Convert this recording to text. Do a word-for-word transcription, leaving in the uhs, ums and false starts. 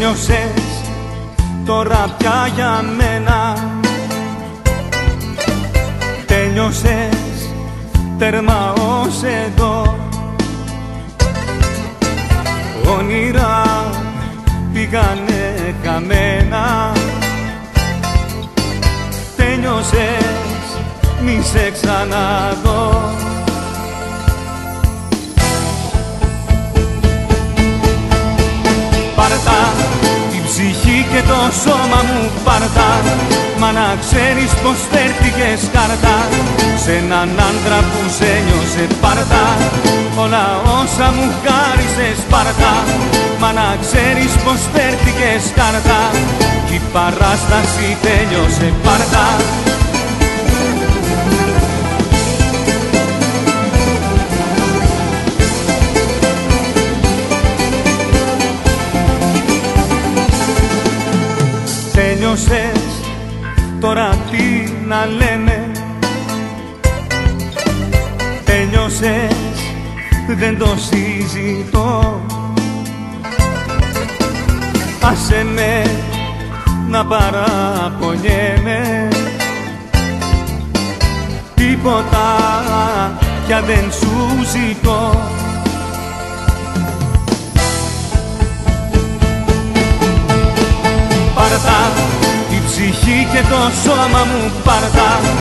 Τέλειωσες τώρα πια για μένα, τέλειωσες τέρμα ως εδώ. Όνειρα πήγανε χαμένα, τέλειωσες μη σε ξαναδώ. Πάρτα την ψυχή και το σώμα μου, πάρτα, μα να ξέρεις πως φέρθηκες κάρτα σε έναν άντρα που σε νιώσε. Πάρτα όλα όσα μου χάρισες, πάρτα, μα να ξέρεις πως φέρθηκες κάρτα κι η παράσταση τέλειωσε. Πάρτα. Τέλειωσες, τώρα τι να λέμε, τέλειωσες, δεν το συζητώ. Άσε με να παραπονιέμαι, τίποτα πια δεν σου ζητώ. Πάρτα την ψυχή και το σώμα μου, πάρτα.